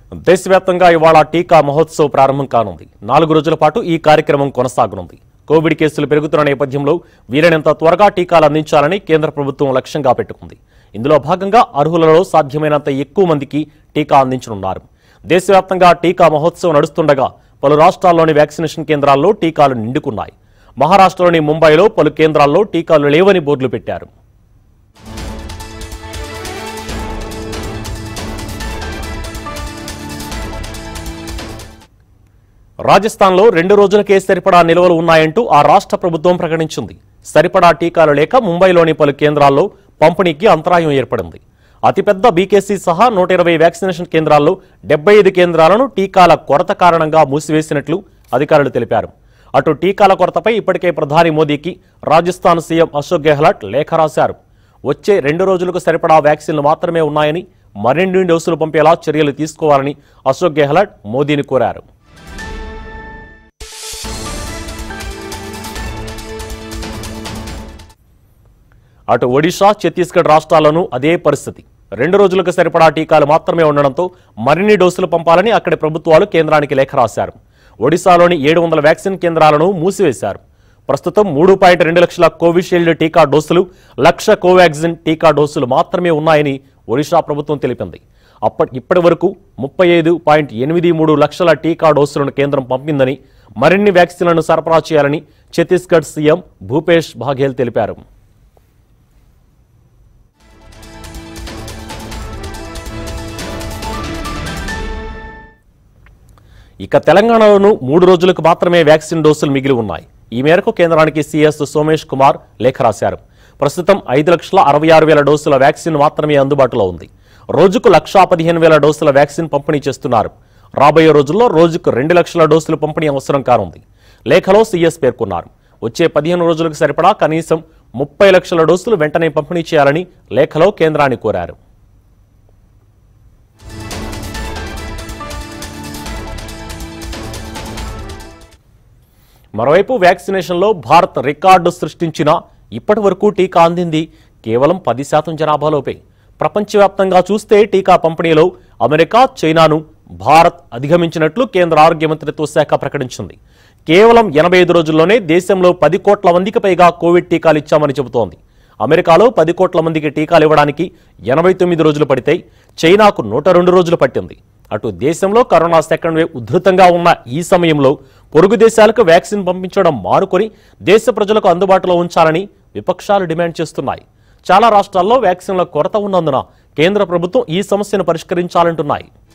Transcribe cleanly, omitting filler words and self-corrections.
దేశవ్యాప్తంగా ఇవాళ టీకా మహోత్సవ్ ప్రారంభం కానుంది. 4 రోజుల పాటు ఈ కార్యక్రమం కొనసాగనుంది. కోవిడ్ కేసులు పెరుగుతున్న నేపథ్యంలో వీలైనంత త్వరగా టీకాలు అందించాలని కేంద్ర ప్రభుత్వం లక్ష్యంగా పెట్టుకుంది. ఇందులో భాగంగా అర్హులలో సాధ్యమైనంత ఎక్కువ మందికి టీకా అందించనున్నారు. దేశవ్యాప్తంగా టీకా మహోత్సవ్ నడుస్తుండగా పలు రాష్ట్రాల్లోని వ్యాక్సినేషన్ కేంద్రాల్లో టీకాలు నిండుకున్నాయి. మహారాష్ట్రలోని ముంబైలో పలు కేంద్రాల్లో టీకాలు లేవని బోర్డులు పెట్టారు. రాజస్థాన్లో 2 రోజులకే సరిపడా నిల్వలు ఉన్నాయంటూ ఆ రాష్ట్ర ప్రభుత్వం ప్రకటించింది. సరిపడా టీకాలు లేక ముంబైలోని పలు కేంద్రాల్లో పంపిణీకి అంతరాయం ఏర్పడింది. అతిపెద్ద బీకేసీ సహా 120 వ్యాక్సినేషన్ కేంద్రాల్లో 75 కేంద్రాలను టీకాల కొరత కారణంగా మూసివేసినట్లు అధికారులు తెలిపారు. అటు టీకాల కొరతపై ఇప్పటికే ప్రధాని మోదీకి రాజస్థాన్ సీఎం అశోక్ గెహ్లాట్ లేఖ రాశారు. వచ్చే 2 రోజులకు సరిపడా వ్యాక్సిన్లు మాత్రమే ఉన్నాయని, మరిన్ని డోసులు పంపేలా చర్యలు తీసుకోవాలని అశోక్ గెహ్లాట్ మోదీని కోరారు. అటు ఒడిషా, ఛత్తీస్గఢ్ రాష్ట్రాల్లోనూ అదే పరిస్థితి. 2 రోజులకు సరిపడా టీకాలు మాత్రమే ఉండడంతో మరిన్ని డోసులు పంపాలని అక్కడి ప్రభుత్వాలు కేంద్రానికి లేఖ రాశారు. ఒడిశాలోని 700 వ్యాక్సిన్ కేంద్రాలను మూసివేశారు. ప్రస్తుతం 3.2 లక్షల కోవిషీల్డ్ టీకా డోసులు, 1 లక్ష కోవాక్సిన్ టీకా డోసులు మాత్రమే ఉన్నాయని ఒడిషా ప్రభుత్వం తెలిపింది. ఇప్పటి వరకు 35.83 లక్షల టీకా డోసులను కేంద్రం పంపిందని, మరిన్ని వ్యాక్సిన్లను సరఫరా చేయాలని ఛత్తీస్గఢ్ సీఎం భూపేష్ బాఘేల్ తెలిపారు. ఇక తెలంగాణలోనూ 3 రోజులకు మాత్రమే వ్యాక్సిన్ డోసులు మిగిలి ఉన్నాయి. ఈ మేరకు కేంద్రానికి సీఎస్ సోమేష్ కుమార్ లేఖ రాశారు. ప్రస్తుతం 5,66,000 డోసుల వ్యాక్సిన్ మాత్రమే అందుబాటులో ఉంది. రోజుకు 1,15,000 డోసుల వ్యాక్సిన్ పంపిణీ చేస్తున్నారు. రాబోయే రోజుల్లో రోజుకు 2 లక్షల డోసులు పంపిణీ అవసరం కానుంది. లేఖలో సీఎస్ పేర్కొన్నారు. వచ్చే 15 రోజులకు సరిపడా కనీసం 30 లక్షల డోసులు వెంటనే పంపిణీ చేయాలని లేఖలో కేంద్రాన్ని కోరారు. మరోవైపు వ్యాక్సినేషన్లో భారత్ రికార్డు సృష్టించినా ఇప్పటి వరకు టీకా అందింది కేవలం 10% జనాభాలోపే. ప్రపంచవ్యాప్తంగా చూస్తే టీకా పంపిణీలో అమెరికా, చైనాను భారత్ అధిగమించినట్లు కేంద్ర ఆరోగ్య మంత్రిత్వ శాఖ ప్రకటించింది. కేవలం 85 రోజుల్లోనే దేశంలో 10 కోట్ల మందికి పైగా కోవిడ్ టీకాలు ఇచ్చామని చెబుతోంది. అమెరికాలో 10 కోట్ల మందికి టీకాలు ఇవ్వడానికి 89 రోజులు పడితే చైనాకు 102 రోజులు పట్టింది. అటు దేశంలో కరోనా సెకండ్ వేవ్ ఉధృతంగా ఉన్న ఈ సమయంలో పొరుగు దేశాలకు వ్యాక్సిన్ పంపించడం మానుకొని దేశ ప్రజలకు అందుబాటులో ఉంచాలని విపక్షాలు డిమాండ్ చేస్తున్నాయి. చాలా రాష్ట్రాల్లో వ్యాక్సిన్ల కొరత ఉన్నందున కేంద్ర ప్రభుత్వం ఈ సమస్యను పరిష్కరించాలంటున్నాయి.